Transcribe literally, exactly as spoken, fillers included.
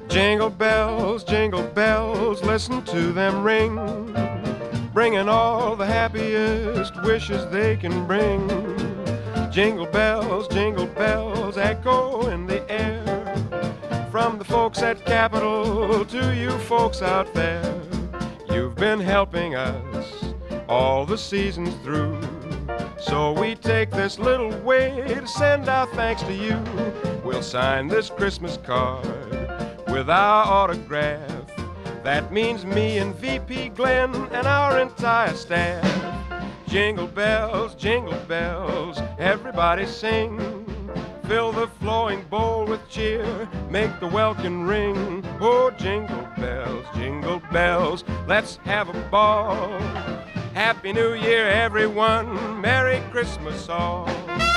Jingle bells, jingle bells, listen to them ring, bringing all the happiest wishes they can bring. Jingle bells, jingle bells, echo in the air, from the folks at Capitol to you folks out there. You've been helping us all the seasons through, so we take this little way to send our thanks to you. We'll sign this Christmas card with our autograph. That means me and V P Glenn and our entire staff. Jingle bells, jingle bells, everybody sing. Fill the flowing bowl with cheer, make the welkin ring. Oh, jingle bells, jingle bells, let's have a ball. Happy New Year, everyone, Merry Christmas all.